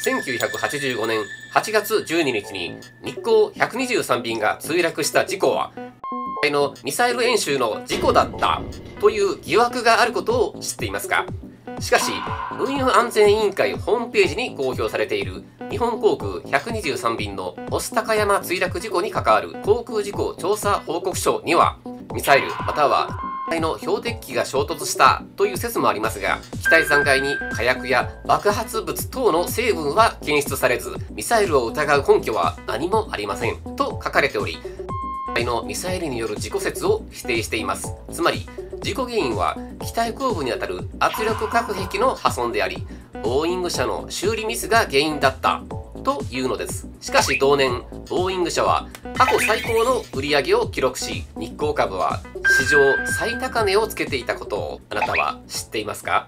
1985年8月12日に日航123便が墜落した事故は、のミサイル演習の事故だったという疑惑があることを知っていますか？しかし、運輸安全委員会ホームページに公表されている日本航空123便の御巣鷹山墜落事故に関わる航空事故調査報告書には、ミサイルまたはの標的機が衝突したという説もありますが、機体残骸に火薬や爆発物等の成分は検出されず、ミサイルを疑う根拠は何もありませんと書かれており、のミサイルによる事故説を否定しています。つまり、事故原因は機体後部にあたる圧力隔壁の破損であり、ボーイング社の修理ミスが原因だったというのです。しかし同年、ボーイング社は過去最高の売り上げを記録し、日航株は史上最高値をつけていたことをあなたは知っていますか？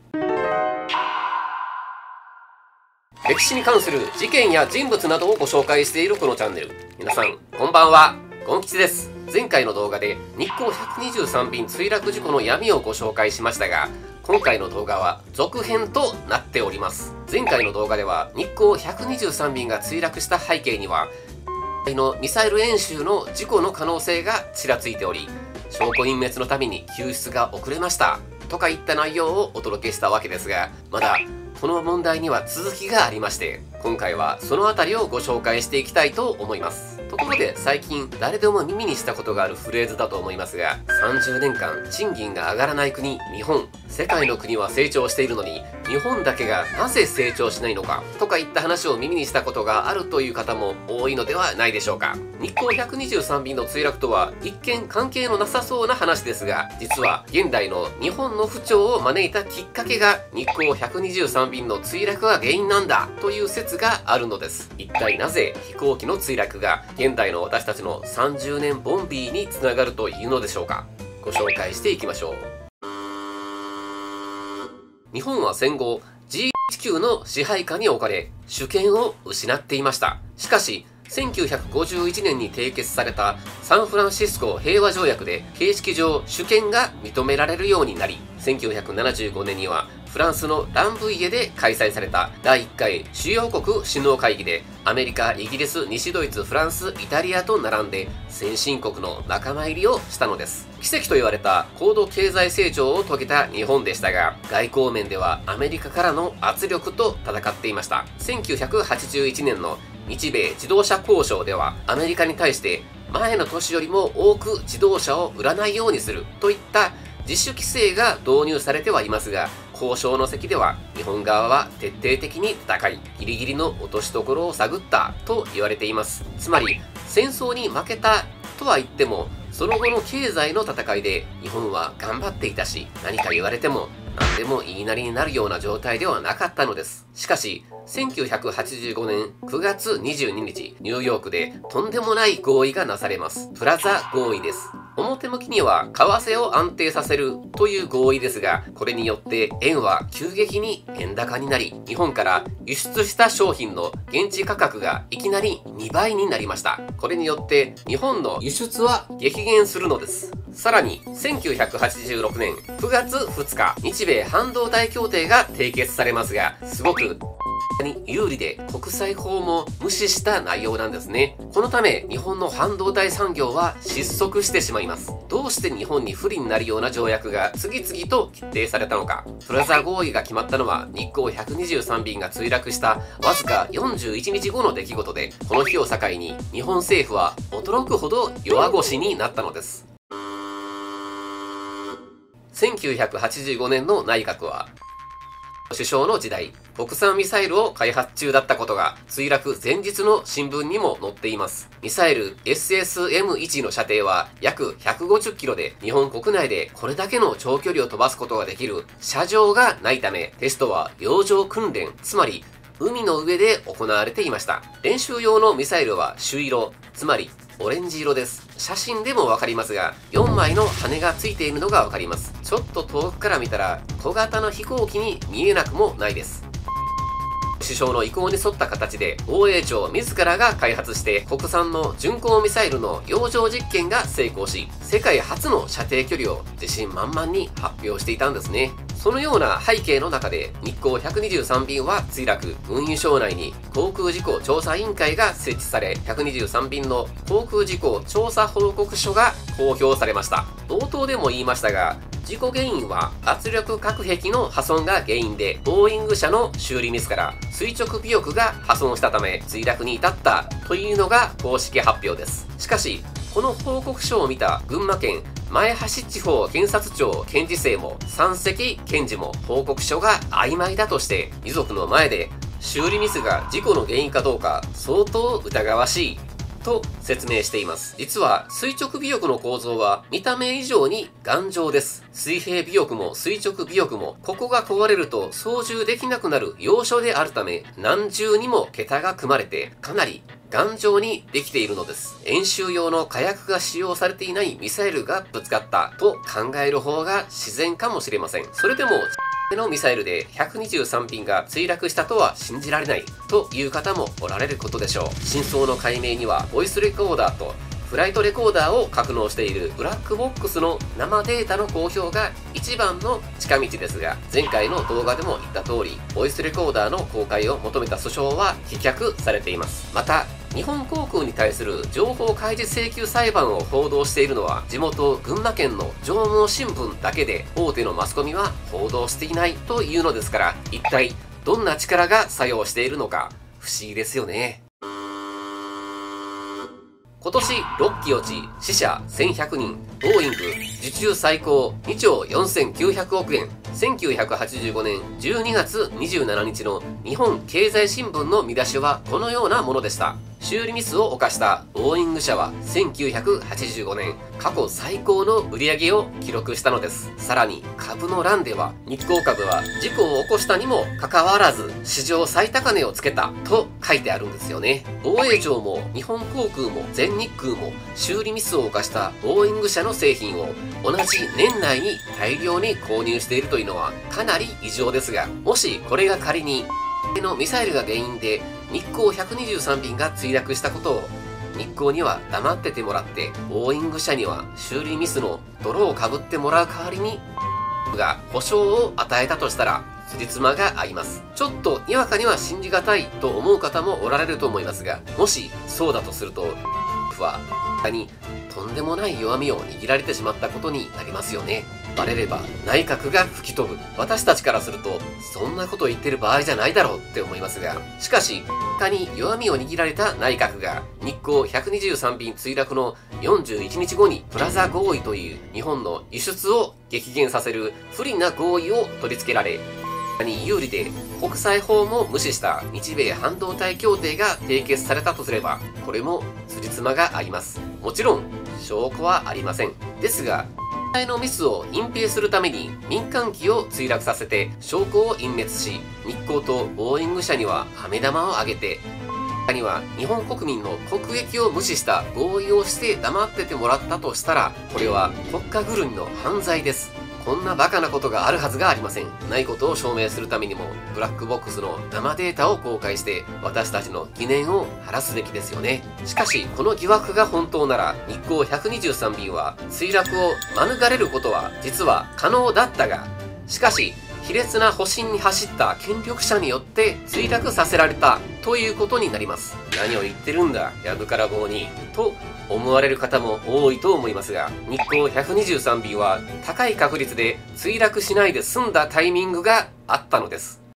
歴史に関する事件や人物などをご紹介しているこのチャンネル。皆さん、こんばんは。ゴン吉です。前回の動画で日航123便墜落事故の闇をご紹介しましたが、今回の動画は続編となっております。前回の動画では日航123便が墜落した背景には、のミサイル演習の事故の可能性がちらついており、証拠隠滅のために救出が遅れましたとかいった内容をお届けしたわけですが、まだこの問題には続きがありまして、今回はそのあたりをご紹介していきたいと思います。ところで最近誰でも耳にしたことがあるフレーズだと思いますが、30年間賃金が上がらない国日本、世界の国は成長しているのに日本だけがなぜ成長しないのかとかいった話を耳にしたことがあるという方も多いのではないでしょうか。日航123便の墜落とは一見関係のなさそうな話ですが、実は現代の日本の不調を招いたきっかけが日航123便の墜落が原因なんだという説があるのです。一体なぜ飛行機の墜落が現代の私たちの30年ボンビーにつながるというのでしょうか。ご紹介していきましょう。日本は戦後 GHQ の支配下に置かれ主権を失っていました。しかし1951年に締結されたサンフランシスコ平和条約で形式上主権が認められるようになり、1975年にはフランスのランブイエで開催された第1回主要国首脳会議で、アメリカ、イギリス、西ドイツ、フランス、イタリアと並んで先進国の仲間入りをしたのです。奇跡と言われた高度経済成長を遂げた日本でしたが、外交面ではアメリカからの圧力と戦っていました。1981年の日米自動車交渉では、アメリカに対して前の年よりも多く自動車を売らないようにするといった自主規制が導入されてはいますが、交渉の席では日本側は徹底的に戦い、ギリギリの落としどころを探ったと言われています。つまり戦争に負けたとは言っても、その後の経済の戦いで日本は頑張っていたし、何か言われても何でも言いなりになるような状態ではなかったのです。しかし1985年9月22日、ニューヨークでとんでもない合意がなされます。プラザ合意です。表向きには為替を安定させるという合意ですが、これによって円は急激に円高になり、日本から輸出した商品の現地価格がいきなり2倍になりました。これによって日本の輸出は激減するのです。さらに1986年9月2日、日米半導体協定が締結されますが、すごくに有利で国際法も無視した内容なんですね。このため日本の半導体産業は失速してしまいます。どうして日本に不利になるような条約が次々と決定されたのか。プラザ合意が決まったのは日航123便が墜落したわずか41日後の出来事で、この日を境に日本政府は驚くほど弱腰になったのです。1985年の内閣は首相の時代、国産ミサイルを開発中だったことが墜落前日の新聞にも載っています。ミサイル SSM-1 の射程は約150キロで、日本国内でこれだけの長距離を飛ばすことができる射場がないため、テストは洋上訓練、つまり海の上で行われていました。練習用のミサイルは朱色、つまりオレンジ色です。写真でもわかりますが、4枚の羽がついているのがわかります。ちょっと遠くから見たら小型の飛行機に見えなくもないです。 首相の意向に沿った形で防衛庁自らが開発して国産の巡航ミサイルの洋上実験が成功し、世界初の射程距離を自信満々に発表していたんですね。そのような背景の中で日航123便は墜落、運輸省内に航空事故調査委員会が設置され、123便の航空事故調査報告書が公表されました。冒頭でも言いましたが、事故原因は圧力隔壁の破損が原因で、ボーイング社の修理ミスから垂直尾翼が破損したため墜落に至ったというのが公式発表です。しかし、この報告書を見た群馬県前橋地方検察庁検事正も山積検事も報告書が曖昧だとして遺族の前で修理ミスが事故の原因かどうか相当疑わしいと説明しています。実は垂直尾翼の構造は見た目以上に頑丈です。水平尾翼も垂直尾翼もここが壊れると操縦できなくなる要所であるため、何重にも桁が組まれてかなり頑丈にできているのです。演習用の火薬が使用されていないミサイルがぶつかったと考える方が自然かもしれません。それでものミサイルで123便が墜落したとは信じられないという方もおられることでしょう。真相の解明にはボイスレコーダーとフライトレコーダーを格納しているブラックボックスの生データの公表が一番の近道ですが、前回の動画でも言った通り、ボイスレコーダーの公開を求めた訴訟は棄却されています。また、日本航空に対する情報開示請求裁判を報道しているのは地元群馬県の上毛新聞だけで、大手のマスコミは報道していないというのですから、一体どんな力が作用しているのか不思議ですよね。今年6機落ち、死者1100人、ボーイング、受注最高2兆4900億円。1985年12月27日の日本経済新聞の見出しはこのようなものでした。修理ミスを犯したボーイング社は1985年過去最高の売り上げを記録したのです。さらに株の欄では日航株は事故を起こしたにもかかわらず史上最高値をつけたと書いてあるんですよね。防衛庁も日本航空も全日空も修理ミスを犯したボーイング社の製品を同じ年内に大量に購入しているというのはかなり異常ですが、もしこれが仮にのミサイルが原因で日航123便が墜落したことを日航には黙っててもらって、ボーイング社には修理ミスの泥をかぶってもらう代わりにが保証を与えたとしたら辻褄が合います。ちょっとにわかには信じがたいと思う方もおられると思いますが、もしそうだとするとはにとんでもない弱みを握られてしまったことになりますよね。バレれば内閣が吹き飛ぶ。私たちからするとそんなこと言ってる場合じゃないだろうって思いますが、しかし他に弱みを握られた内閣が日航123便墜落の41日後にプラザ合意という日本の輸出を激減させる不利な合意を取り付けられ、に有利で国際法も無視した日米半導体協定が締結されたとすれば、これも辻褄が合います。もちろん証拠はありません。ですがのミスを隠蔽するために民間機を墜落させて証拠を隠滅し、日航とボーイング社には飴玉をあげて、には日本国民の国益を無視した合意をして黙っててもらったとしたら、これは国家ぐるみの犯罪です。こんなバカなことがあるはずがありません。ないことを証明するためにもブラックボックスの生データを公開して私たちの疑念を晴らすべきですよね。しかしこの疑惑が本当なら日航123便は墜落を免れることは実は可能だったが、しかし卑劣な保身に走った権力者によって墜落させられたということになります。何を言ってるんだやぶから棒にと思われる方も多いと思いますが、日航123便は高い確率で墜落しないで済んだタイミングがあったのです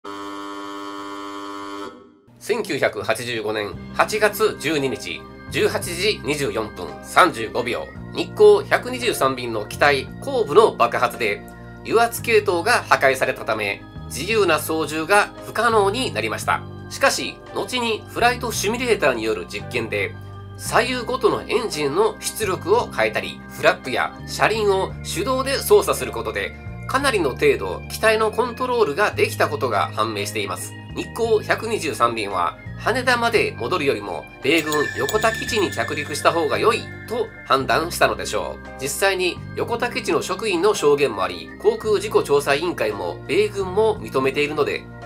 。1985年8月12日18時24分35秒、日航123便の機体後部の爆発で油圧系統が破壊されたため自由な操縦が不可能になりました。しかし後にフライトシミュレーターによる実験で左右ごとのエンジンの出力を変えたり、フラップや車輪を手動で操作することでかなりの程度機体のコントロールができたことが判明しています。日航123便は羽田まで戻るよりも米軍横田基地に着陸した方が良いと判断したのでしょう。実際に横田基地の職員の証言もあり、航空事故調査委員会も米軍も認めているので、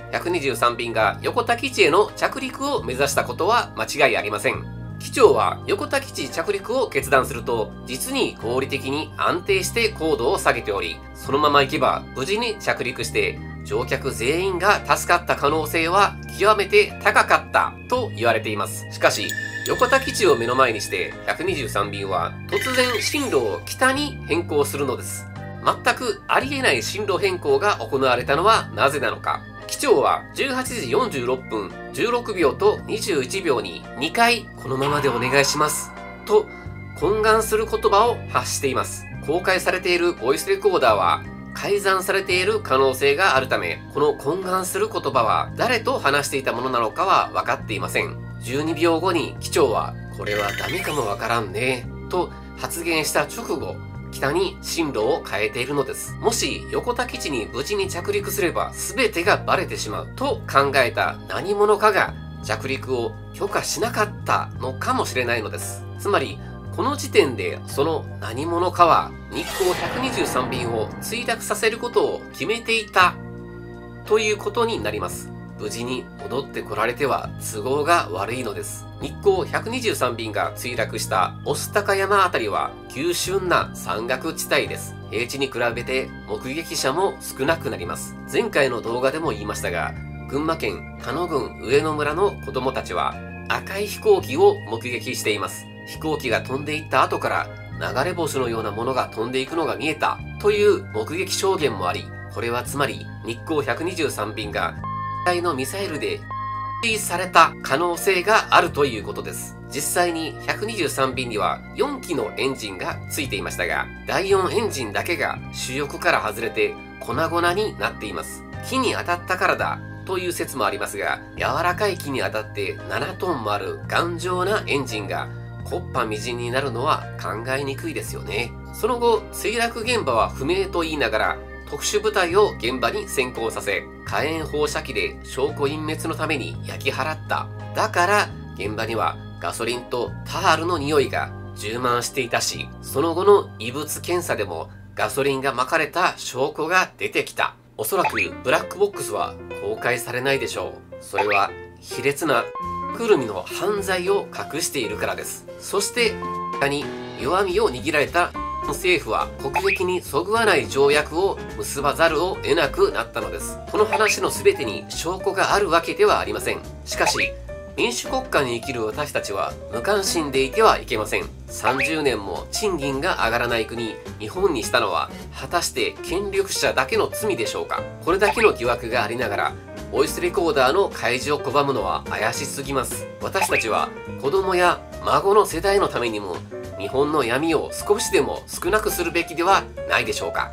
123便が横田基地への着陸を目指したことは間違いありません。機長は横田基地着陸を決断すると、実に合理的に安定して高度を下げており、そのまま行けば無事に着陸して乗客全員が助かった可能性は極めて高かったと言われています。しかし、横田基地を目の前にして123便は突然進路を北に変更するのです。全くありえない進路変更が行われたのはなぜなのか。機長は18時46分16秒と21秒に2回このままでお願いしますと懇願する言葉を発しています。公開されているボイスレコーダーは改ざんされている可能性があるため、この懇願する言葉は誰と話していたものなのかは分かっていません。12秒後に機長はこれはダメかもわからんねと発言した直後、北に進路を変えているのです。もし横田基地に無事に着陸すれば全てがバレてしまうと考えた何者かが着陸を許可しなかったのかもしれないのです。つまりこの時点でその何者かは日航123便を墜落させることを決めていたということになります。無事に戻ってこられては都合が悪いのです。日航123便が墜落した御巣鷹山あたりは急峻な山岳地帯です。平地に比べて目撃者も少なくなります。前回の動画でも言いましたが、群馬県鹿野郡上野村の子供たちは赤い飛行機を目撃しています。飛行機が飛んでいった後から流れ星のようなものが飛んでいくのが見えたという目撃証言もあり、これはつまり日航123便がのミサイルでされた可能性があるということです。実際に123便には4機のエンジンがついていましたが、第4エンジンだけが主翼から外れて粉々になっています。木に当たったからだという説もありますが、柔らかい木に当たって7トンもある頑丈なエンジンが木っ端みじんになるのは考えにくいですよね。その後、墜落現場は不明と言いながら特殊部隊を現場に先行させ、火炎放射器で証拠隠滅のために焼き払った。だから現場にはガソリンとタールの匂いが充満していたし、その後の異物検査でもガソリンが撒かれた証拠が出てきた。おそらくブラックボックスは公開されないでしょう。それは卑劣なくるみの犯罪を隠しているからです。そして他に弱みを握られた政府は国益にそぐわない条約を結ばざるを得なくなったのです。この話の全てに証拠があるわけではありません。しかし民主国家に生きる私たちは無関心でいてはいけません。30年も賃金が上がらない国日本にしたのは果たして権力者だけの罪でしょうか。これだけの疑惑がありながらボイスレコーダーの開示を拒むのは怪しすぎます。私たちは子供や孫の世代のためにも日本の闇を少しでも少なくするべきではないでしょうか。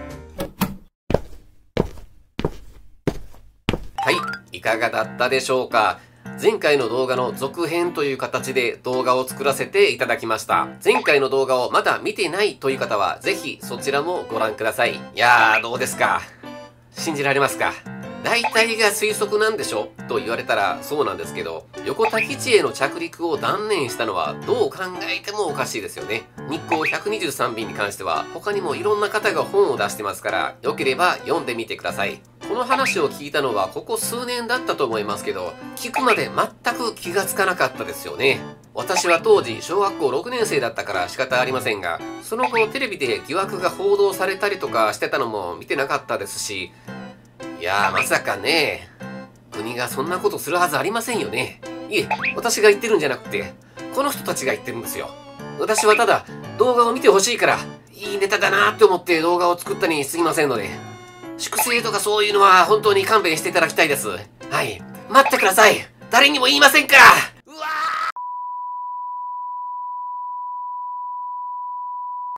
はい、いかがだったでしょうか。前回の動画の続編という形で動画を作らせていただきました。前回の動画をまだ見てないという方はぜひそちらもご覧ください。いやーどうですか、信じられますか。大体が推測なんでしょと言われたらそうなんですけど、横田基地への着陸を断念したのはどう考えてもおかしいですよね。日航123便に関しては他にもいろんな方が本を出してますから、よければ読んでみてください。この話を聞いたのはここ数年だったと思いますけど、聞くまで全く気がつかなかったですよね。私は当時小学校6年生だったから仕方ありませんが、その後テレビで疑惑が報道されたりとかしてたのも見てなかったですし、いやーまさかね、国がそんなことするはずありませんよね。いえ、私が言ってるんじゃなくてこの人たちが言ってるんですよ。私はただ動画を見てほしいからいいネタだなーって思って動画を作ったに過ぎませんので、粛清とかそういうのは本当に勘弁していただきたいです。はい、待ってください。誰にも言いませんから。